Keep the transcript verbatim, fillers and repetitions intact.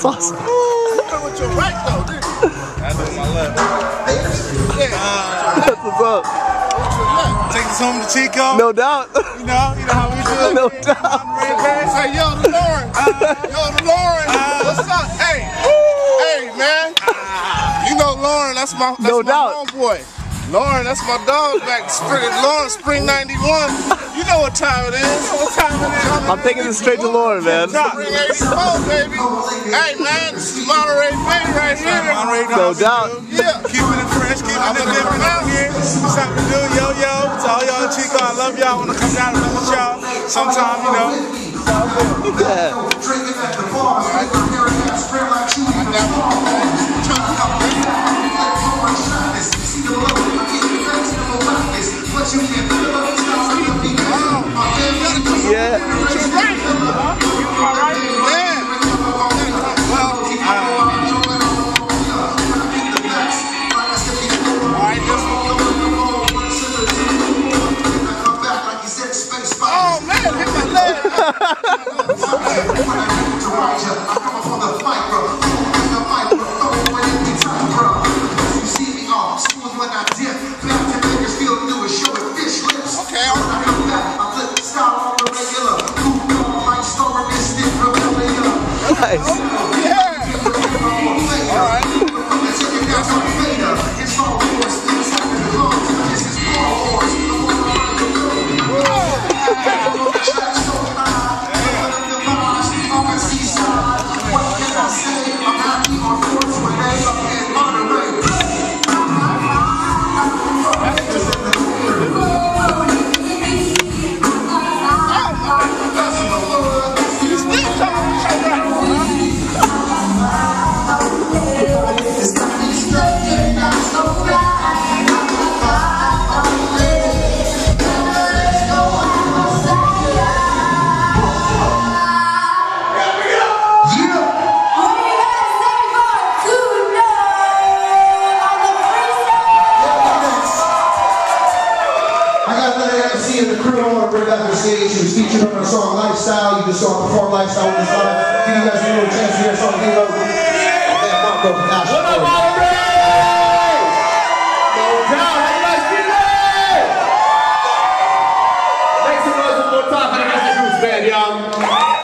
awesome. Ooh, you went with your right though, didn't you? I do my left. Yeah. Uh, That's what's up. Take this home to Chico. No doubt. You know, you know how we do it. No doubt. Say, yo, the Lauren. Yo, the Lauren. What's up? Hey. Hey, man. You know Lauren, that's my, that's no my doubt. homeboy. Lauren, that's my dog back spring. Lauren, spring ninety-one. You know what time it is. You know what time it is. I'm taking this straight to Lauren, man. Spring eighty-four, baby. Hey, man, this is Monterey baby right here. Monterey, No doubt. Yeah. Keeping it fresh, keeping it different out here. Something to do, yo, yo. To all y'all in Chico, I love y'all. I want to come down and visit y'all sometime, you know. Yeah. Yeah. Oh man, hit my leg. Nice. Yeah. All right. And the crew I want to bring back to the stage. He was featured on our song Lifestyle. You just saw perform Lifestyle on the side.